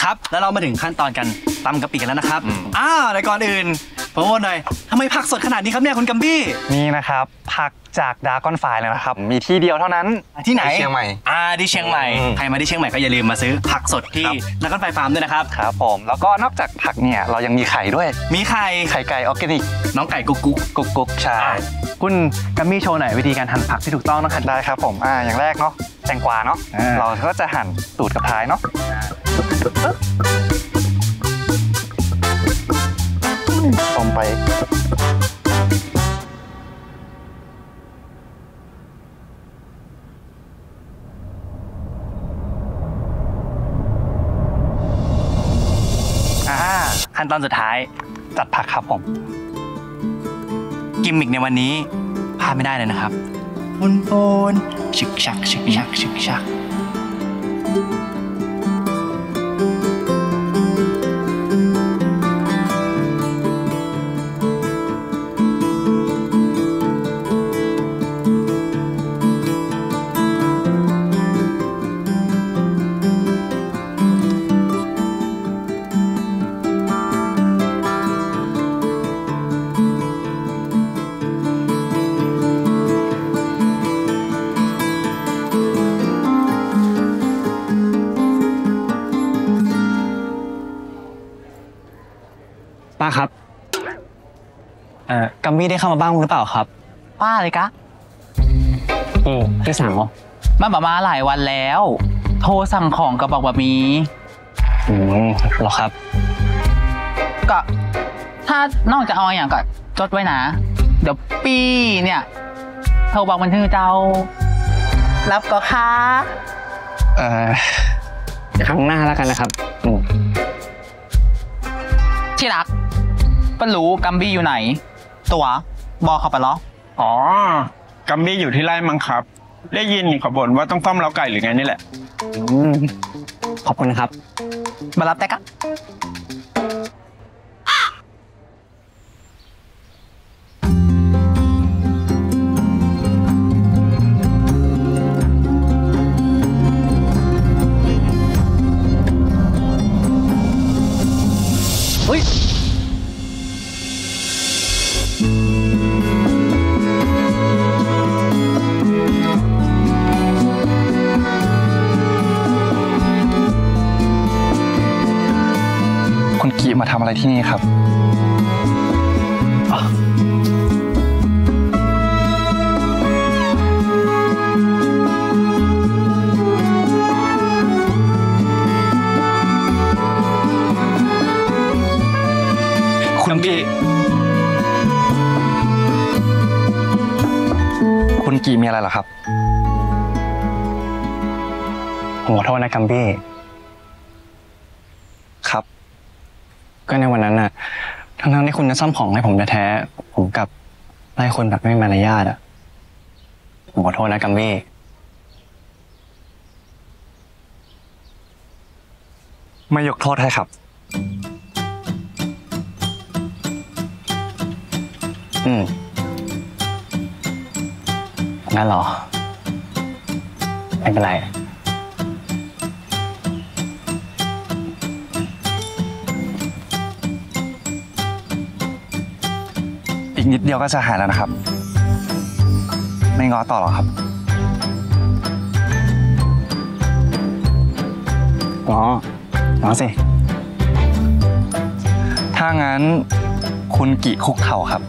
ครับแล้วเรามาถึงขั้นตอนการตำกะปิกันแล้วนะครับแต่ก่อนอื่นผมว่าหน่อยทำไมผักสดขนาดนี้ครับเนี่ยคุณกัมบี้นี่นะครับผักจากดราก้อนไฟเลยนะครับมีที่เดียวเท่านั้นที่ไหนเชียงใหม่ที่เชียงใหม่ใครมาที่เชียงใหม่ก็อย่าลืมมาซื้อผักสดที่ดราก้อนไฟฟาร์มด้วยนะครับครับผมแล้วก็นอกจากผักเนี่ยเรายังมีไข่ด้วยมีไข่ไก่ออร์แกนิกน้องไก่กุ๊กกุ๊กใช่คุณกัมมี่โชว์หน่อยวิธีการหั่นผักที่ถูกต้องนะครับได้ครับผมอย่างแรกเนาะแตงกวาเนาะเราก็จะหั่นตูดกับท้ายเนาะต้มไปขั้นตอนสุดท้ายจัดผักครับผมกิมมิกในวันนี้พลาดไม่ได้เลยนะครับโอนชึกชักชึกชักชึกชักป้าครับกัมมี่ได้เข้ามาบ้างหรือเปล่าครับป้าเลยกะพี่สาวมาหลายวันแล้วโทรสั่งของก็บอกว่ามีหรอครับก็ถ้านอกจะเอาอย่างก็จดไว้นะเดี๋ยวปีเนี่ยโทรบอกมันคือเจ้ารับก็ค่ะครั้งหน้าแล้วกันนะครับที่รักก็รู้กัมบี้อยู่ไหนตัวบอกเขาไปเหรอกัมบี้อยู่ที่ไร่มั้งครับได้ยินเขาบ่นว่าต้องซ่อมเล้าไก่หรือไงนี่แหละขอบคุณนะครับมารับแต่กะคุณกีมาทำอะไรที่นี่ครับคุณกีมีอะไรเหรอครับผมขอโทษนะกัมบี้ครับก็ในวันนั้นน่ะทั้งที่คุณจะซ่อมของให้ผมแท้ๆผมกับไล่คนแบบไม่มีมารยาทผมขอโทษนะกัมบี้ไม่ยกโทษให้ครับงั้นเหรอไม่เป็นไรอีกนิดเดียวก็จะหายแล้วนะครับไม่ง้อต่อหรอครับง้อสิถ้างั้นคุณกิคุกเข่าครับ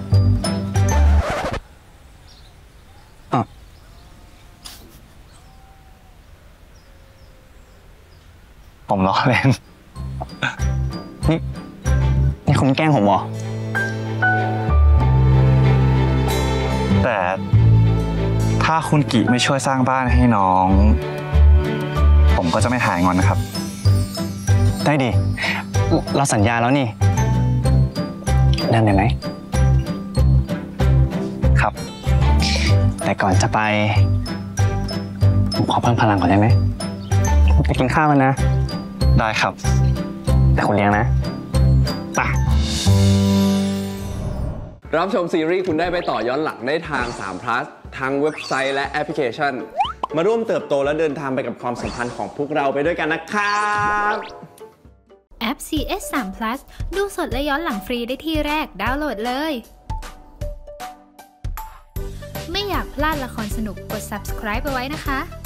ผมล้อเล่นนี่คุณแกล้งผมเหรอแต่ถ้าคุณกิไม่ช่วยสร้างบ้านให้น้องผมก็จะไม่หายงอนนะครับได้ดิเราสัญญาแล้วนี่นั่นได้ไหมครับแต่ก่อนจะไปผมขอเพิ่มพลังก่อนได้ไหมไปกินข้าวกันนะได้ครับแต่คุณเลี้ยงนะไปรับชมซีรีส์คุณได้ไปต่อย้อนหลังได้ทาง3 plus ทางเว็บไซต์และแอปพลิเคชันมาร่วมเติบโตและเดินทางไปกับความสัมพันธ์ของพวกเราไปด้วยกันนะครับแอป CS3 Plus ดูสดและย้อนหลังฟรีได้ที่แรกดาวน์โหลดเลย ไม่อยากพลาดละครสนุกกด subscribe เอาไว้นะคะ